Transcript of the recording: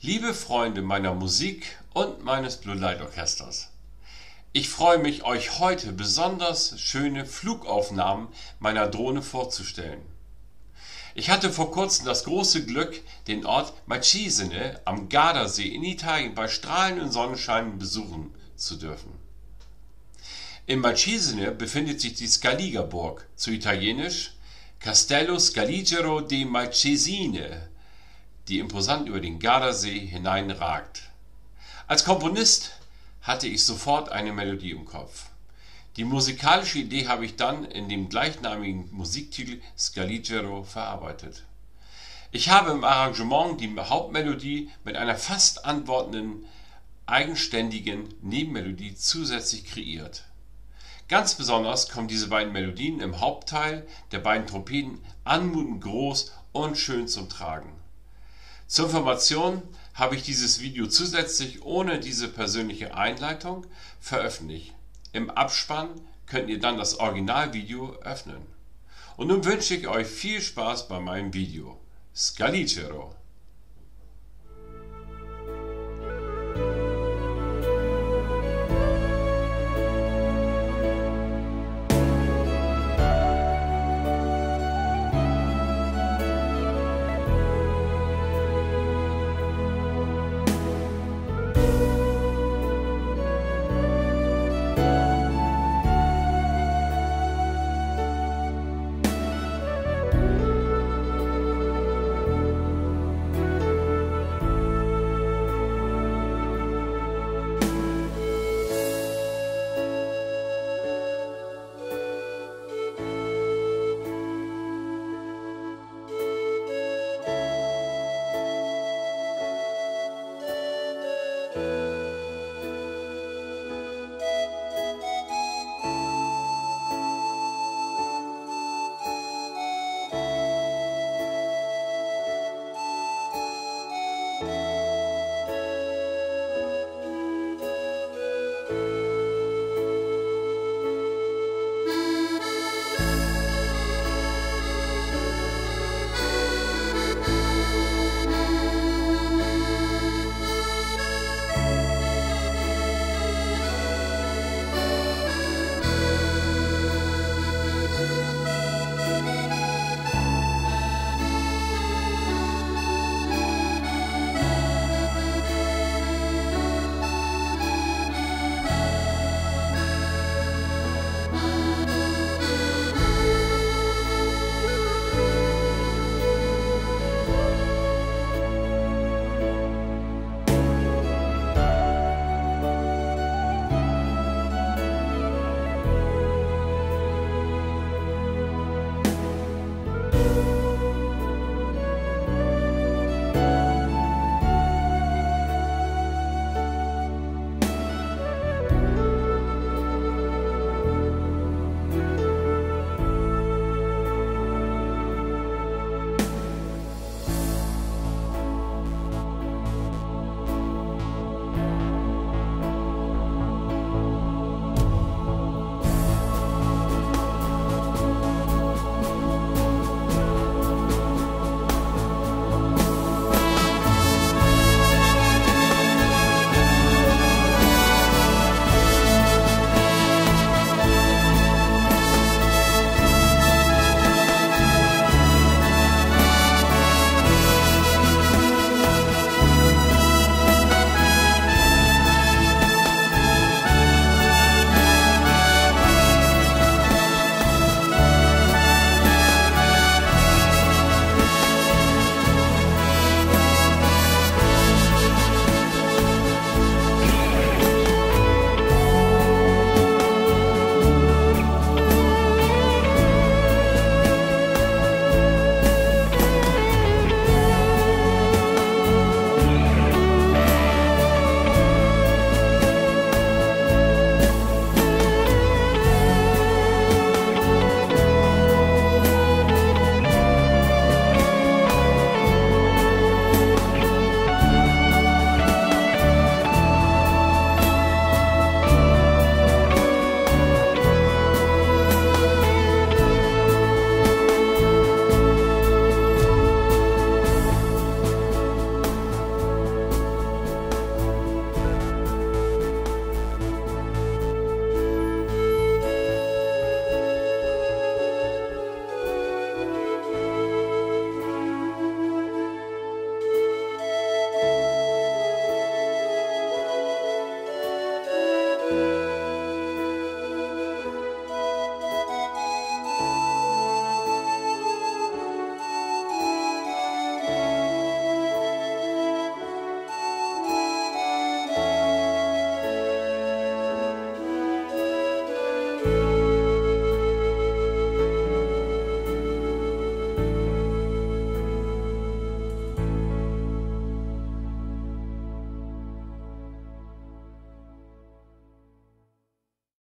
Liebe Freunde meiner Musik und meines Blue Light Orchesters, ich freue mich, euch heute besonders schöne Flugaufnahmen meiner Drohne vorzustellen. Ich hatte vor kurzem das große Glück, den Ort Malcesine am Gardasee in Italien bei strahlendem Sonnenschein besuchen zu dürfen. In Malcesine befindet sich die Scaliger-Burg, zu italienisch Castello Scaligero di Malcesine, die imposant über den Gardasee hineinragt. Als Komponist hatte ich sofort eine Melodie im Kopf. Die musikalische Idee habe ich dann in dem gleichnamigen Musiktitel Scaligero verarbeitet. Ich habe im Arrangement die Hauptmelodie mit einer fast antwortenden, eigenständigen Nebenmelodie zusätzlich kreiert. Ganz besonders kommen diese beiden Melodien im Hauptteil der beiden Trompeten anmutend groß und schön zum Tragen. Zur Information habe ich dieses Video zusätzlich ohne diese persönliche Einleitung veröffentlicht. Im Abspann könnt ihr dann das Originalvideo öffnen. Und nun wünsche ich euch viel Spaß bei meinem Video. Scaligero!